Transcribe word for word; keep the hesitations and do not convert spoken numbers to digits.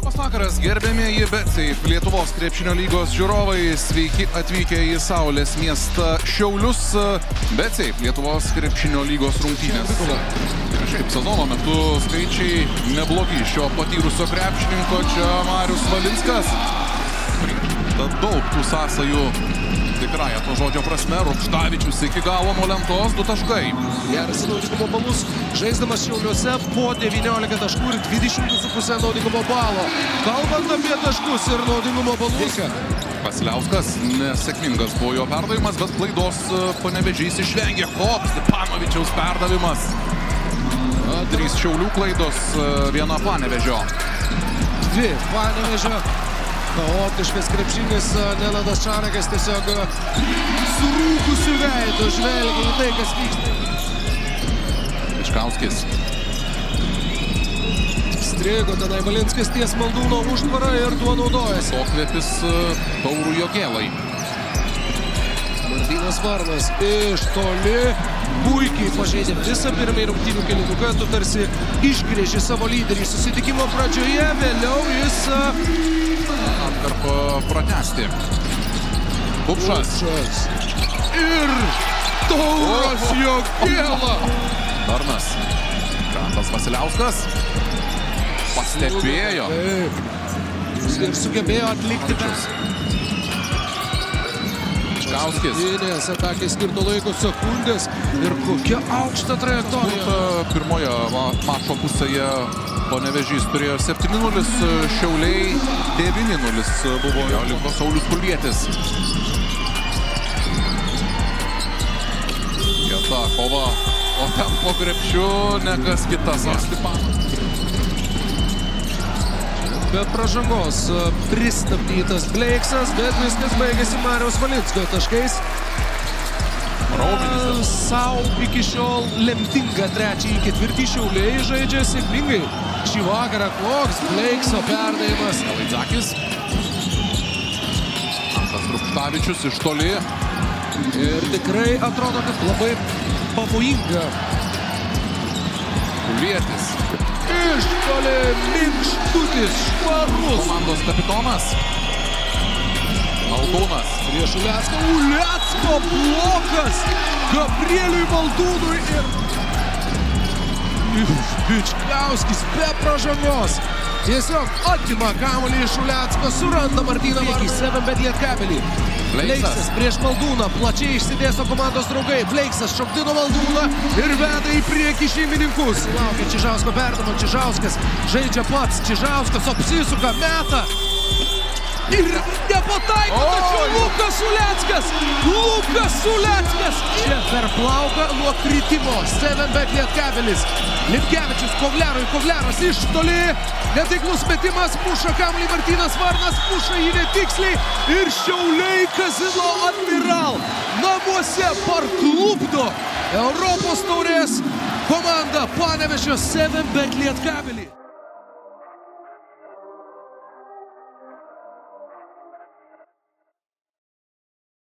Labas vakaras, gerbėmieji BetSafe Lietuvos krepšinio lygos žiūrovai. Sveiki atvykę į Saulės miestą Šiaulius. BetSafe Lietuvos krepšinio lygos rungtynės. Šiaip sezono metu skaičiai neblogi šio patyrusio krepšininko. Čia Marius Valinskas. Tad daug tų sąsajų tikrąją to žodžio prasme. Rupštavičius iki galo nuo lentos, du taškai. Geras naudingumo balus, žaisdamas Šiauliuose po devyniolika taškų ir dvidešimt su pusė naudingumo balo. Kalbant apie taškus ir naudingumo balus. Vasiliauskas, nesėkmingas buvo jo perdavimas, bet klaidos Panevėžys išvengė. Koks Stepanovičiaus perdavimas. Trys Šiaulių klaidos, viena Panevėžio. Dvi Panevėžio. Chaotiškas krepšinis, Nenadas Čarakas tiesiog surūkusiu veidu žvelgia į tai, kas vyksta. Bičkauskis. Strigo tenai Valinskis ties Maldūno užtvarą ir tuo naudojasi. Okvėpis Taurų Jogėlai. Martynas Varnas iš toli puikiai pažeidė visą pirmąjį rungtynių kelinuką. Tu tarsi išgrėži savo lyderį susitikimo pradžioje, vėliau jis atkarpo pratęsti. Bupšas. Ir Tauras Jogėla. Darnas. Krantas Vasiliauskas. Pastebėjo. Ir sugebėjo atlikti tas. Bičkauskis. Nes atakai skirto laiko sekundės. Ir kokia aukšta trajektorija. Pirmoje mačo pusėje Panevėžys turėjo septyni nulis, Šiauliai devyni nulis buvo jo liko Saulius Kulvietis. Kieta kova, o ten po krepšiu nekas kitas. Be pražangos pristabdytas Bleiksas, bet viskas baigėsi Mariaus Valinsko taškais. Raumenis. Sau iki šiol lemtingą trečiąjį ketvirtį Šiauliai žaidžia sėkmingai. Šį vakarą koks Bleikso perdavimas. Laidzakis. Antas Rupštavičius iš toli. Ir tikrai atrodo, kad labai pavojinga. Kulvietis. Iš toli minkštutis, švarus. Komandos kapitonas. Maldūnas. Prieš Ulecką. Ulecko blokas Gabrieliui Maldūnui ir Bičkauskis be pražangos. Tiesiog atima kamuolį iš Ulecko, suranda Martyną Varną. Sevenbet Lietkabelį. Bleiksas prieš Maldūną, plačiai išsidėsto komandos draugai. Bleiksas šokdino Maldūną ir veda į priekį šeimininkus. Laukia Čižausko perdamo, Čižauskas žaidžia pats. Čižauskas apsisuka, meta. Ir nepataiko, tačiau Lukas Uleckas. Lukas Uleckas. Čia per plauką nuo kritimo. Sevenbet Lietkabelis. Lipkevičius Kovlerui. Kovleras iš toli. Netaiklus metimas. Muša kamuolį Martynas Varnas. Muša jį netiksliai. Ir Šiauliai Kazino Admiral namuose parklupdo Europos taurės komanda Panevėžio Sevenbet Lietkabelį.